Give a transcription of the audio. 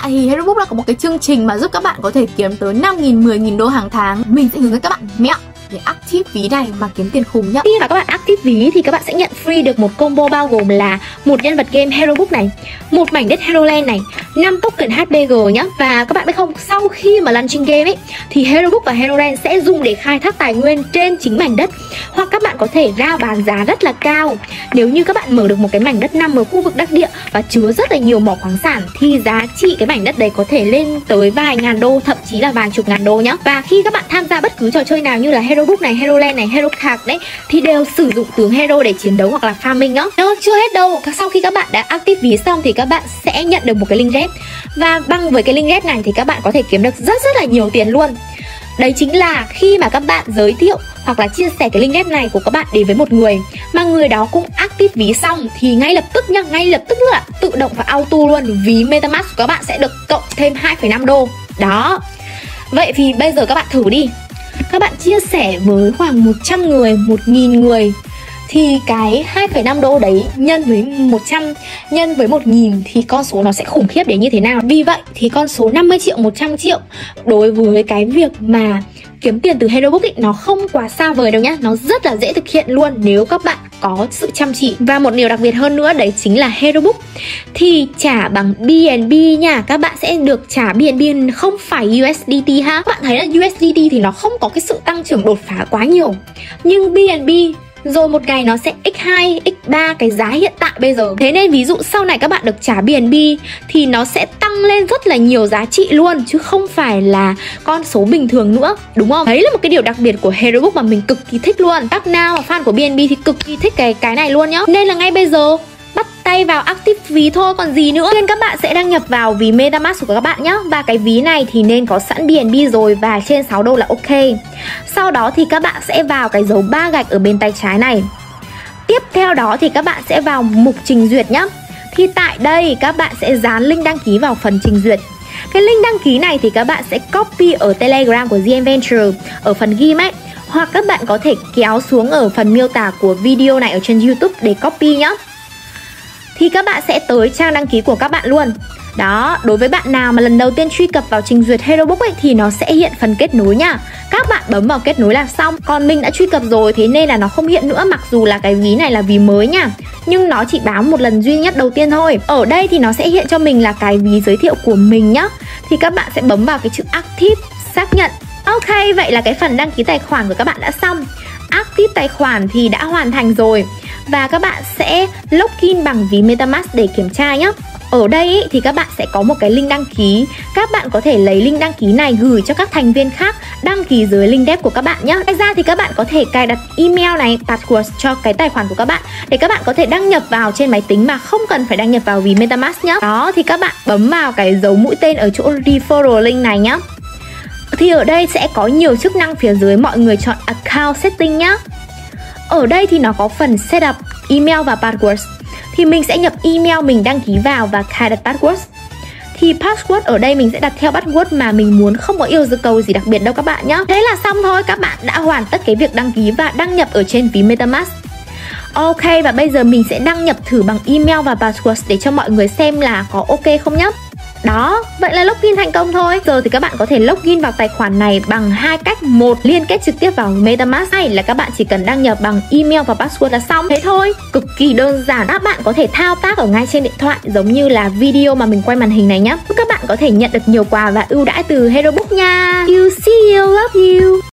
tại thì HeroBook là có một cái chương trình mà giúp các bạn có thể kiếm tới 5.000, 10.000 đô hàng tháng. Mình sẽ hướng dẫn các bạn mẹo để active ví này mà kiếm tiền khủng nhá. Khi mà các bạn active ví thì các bạn sẽ nhận free được một combo bao gồm là một nhân vật game HeroBook này, một mảnh đất HeroLand này, 5 token HBG nhá. Và các bạn biết không, sau khi mà launching game ấy thì HeroBook và HeroLand sẽ dùng để khai thác tài nguyên trên chính mảnh đất, hoặc các bạn có thể rao bán giá rất là cao. Nếu như các bạn mở được một cái mảnh đất nằm ở khu vực đắc địa và chứa rất là nhiều mỏ khoáng sản thì giá trị cái mảnh đất đấy có thể lên tới vài ngàn đô, thậm chí là vài chục ngàn đô nhá. Và khi các bạn tham gia bất cứ trò chơi nào như là HeroBook này, HeroLand này, HeroCard đấy thì đều sử dụng tướng hero để chiến đấu hoặc là farming nhá. Đó, chưa hết đâu. Sau khi các bạn đã active ví xong thì các bạn sẽ nhận được một cái link ghép. Và bằng với cái link ghép này thì các bạn có thể kiếm được rất là nhiều tiền luôn. Đấy chính là khi mà các bạn giới thiệu hoặc là chia sẻ cái link ghép này của các bạn đến với một người mà người đó cũng active ví xong thì ngay lập tức nhá, ngay lập tức là tự động và auto luôn, ví MetaMask của các bạn sẽ được cộng thêm 2,5 đô. Đó. Vậy thì bây giờ các bạn thử đi. Các bạn chia sẻ với khoảng 100 người, 1.000 người thì cái 2,5 đô đấy nhân với 100 nhân với 1.000 thì con số nó sẽ khủng khiếp đến như thế nào. Vì vậy thì con số 50 triệu, 100 triệu đối với cái việc mà kiếm tiền từ HeroBook ấy, nó không quá xa vời đâu nhá. Nó rất là dễ thực hiện luôn nếu các bạn có sự chăm chỉ. Và một điều đặc biệt hơn nữa đấy chính là HeroBook thì trả bằng BNB nha. Các bạn sẽ được trả BNB, không phải USDT ha. Các bạn thấy là USDT thì nó không có cái sự tăng trưởng đột phá quá nhiều, nhưng BNB rồi một ngày nó sẽ x2, x3 cái giá hiện tại bây giờ. Thế nên ví dụ sau này các bạn được trả BNB thì nó sẽ tăng lên rất là nhiều giá trị luôn, chứ không phải là con số bình thường nữa, đúng không? Đấy là một cái điều đặc biệt của HeroBook mà mình cực kỳ thích luôn. Các nào mà fan của BNB thì cực kỳ thích cái này luôn nhá. Nên là ngay bây giờ bắt tay vào active ví thôi còn gì nữa. Nên các bạn sẽ đăng nhập vào ví MetaMask của các bạn nhé. Và cái ví này thì nên có sẵn BNB rồi và trên 6 đô là ok. Sau đó thì các bạn sẽ vào cái dấu 3 gạch ở bên tay trái này. Tiếp theo đó thì các bạn sẽ vào mục trình duyệt nhé. Thì tại đây các bạn sẽ dán link đăng ký vào phần trình duyệt. Cái link đăng ký này thì các bạn sẽ copy ở Telegram của GM Venture ở phần ghim ấy. Hoặc các bạn có thể kéo xuống ở phần miêu tả của video này ở trên YouTube để copy nhé. Thì các bạn sẽ tới trang đăng ký của các bạn luôn. Đó, đối với bạn nào mà lần đầu tiên truy cập vào trình duyệt HeroBook ấy thì nó sẽ hiện phần kết nối nha. Các bạn bấm vào kết nối là xong. Còn mình đã truy cập rồi thế nên là nó không hiện nữa, mặc dù là cái ví này là ví mới nha. Nhưng nó chỉ báo một lần duy nhất đầu tiên thôi. Ở đây thì nó sẽ hiện cho mình là cái ví giới thiệu của mình nhá. Thì các bạn sẽ bấm vào cái chữ Active, xác nhận. Ok, vậy là cái phần đăng ký tài khoản của các bạn đã xong. Active tài khoản thì đã hoàn thành rồi. Và các bạn sẽ login bằng ví MetaMask để kiểm tra nhé. Ở đây ý, thì các bạn sẽ có một cái link đăng ký. Các bạn có thể lấy link đăng ký này gửi cho các thành viên khác đăng ký dưới link dev của các bạn nhé. Ngoài ra thì các bạn có thể cài đặt email này, password cho cái tài khoản của các bạn để các bạn có thể đăng nhập vào trên máy tính mà không cần phải đăng nhập vào ví MetaMask nhé. Đó, thì các bạn bấm vào cái dấu mũi tên ở chỗ referral link này nhé. Thì ở đây sẽ có nhiều chức năng phía dưới, mọi người chọn account setting nhé. Ở đây thì nó có phần setup email và password. Thì mình sẽ nhập email mình đăng ký vào và cài đặt password. Thì password ở đây mình sẽ đặt theo password mà mình muốn, không có yêu cầu gì đặc biệt đâu các bạn nhé. Thế là xong thôi, các bạn đã hoàn tất cái việc đăng ký và đăng nhập ở trên ví MetaMask. Ok, và bây giờ mình sẽ đăng nhập thử bằng email và password để cho mọi người xem là có ok không nhé. Đó, vậy là login thành công thôi. Giờ thì các bạn có thể login vào tài khoản này bằng hai cách. Một, liên kết trực tiếp vào MetaMask. Hai là các bạn chỉ cần đăng nhập bằng email và password là xong. Thế thôi, cực kỳ đơn giản. Các bạn có thể thao tác ở ngay trên điện thoại giống như là video mà mình quay màn hình này nhé. Các bạn có thể nhận được nhiều quà và ưu đãi từ HeroBook nha. You see you, love you.